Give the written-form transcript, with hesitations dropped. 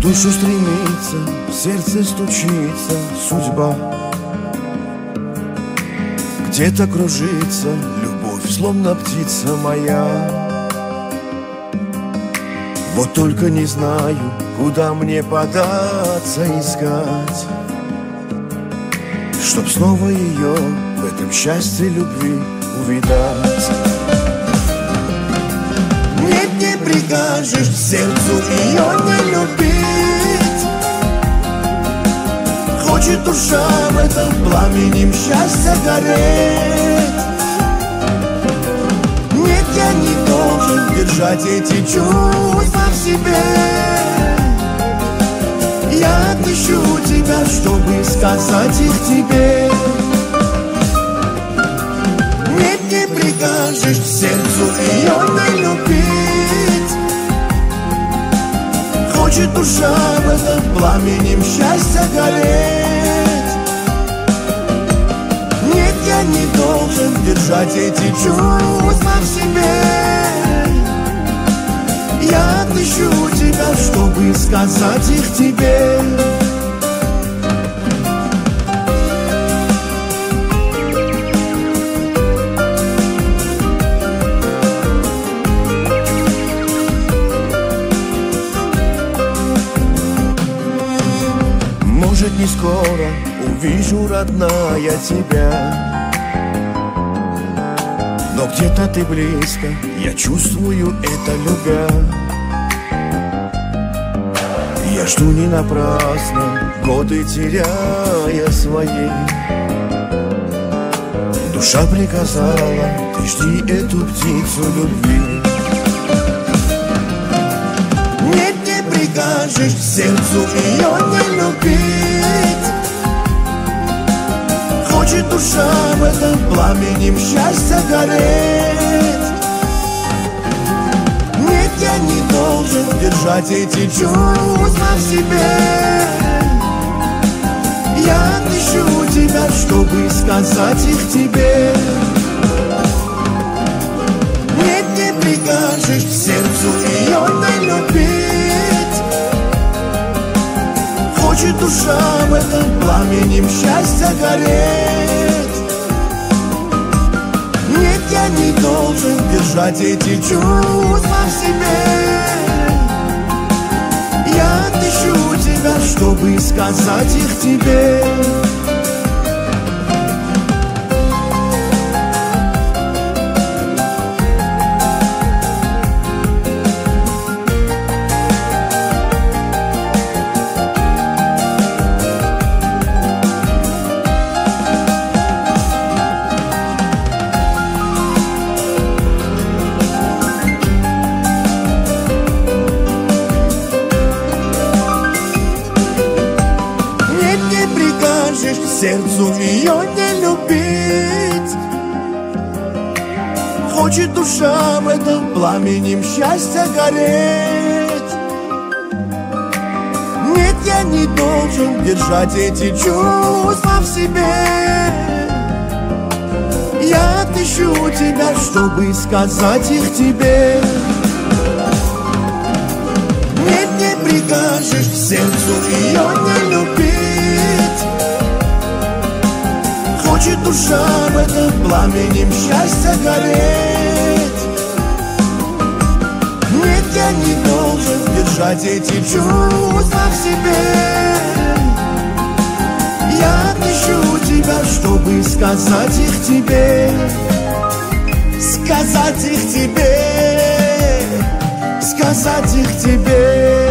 душу стремится, в сердце стучится судьба. Где-то кружится любовь, словно птица моя. Вот только не знаю, куда мне податься искать, чтоб снова ее в этом счастье любви увидать. Нет, не прикажешь сердцу ее не любить. Хочет душа в этом пламенем счастья гореть. Нет, я не должен держать эти чувства в себе. Я отыщу тебя, чтобы сказать их тебе. Нет, не прикажешь сердцу ее не любить. Хочет душа в этом пламенем счастья гореть. Нет, я не должен держать эти чувства в себе. Я отыщу тебя, чтобы сказать их тебе. Может, не скоро увижу, родная, тебя, но где-то ты близко, я чувствую это, любя. Я жду не напрасно, годы теряя свои. Душа приказала, ты жди эту птицу любви. Нет, не прикажешь сердцу ее не любить. Хочет душа в этом пламенем счастья гореть. Нет, я не должен держать эти чувства в себе. Я отыщу тебя, чтобы сказать их тебе. Нет, не прикажешь сердцу ее не любить. Хочет душа в этом пламенем счастья гореть. Нет, я не должен держать эти чувства в себе. Я отыщу тебя, чтобы сказать их тебе. Сердцу ее не любить. Хочет душа в этом пламенем счастья гореть. Нет, я не должен держать эти чувства в себе. Я отыщу тебя, чтобы сказать их тебе. Нет, не прикажешь сердцу ее не любить. Хочет душа в этом пламенем счастья гореть. Нет, я не должен держать эти чувства в себе. Я отыщу тебя, чтобы сказать их тебе. Сказать их тебе. Сказать их тебе.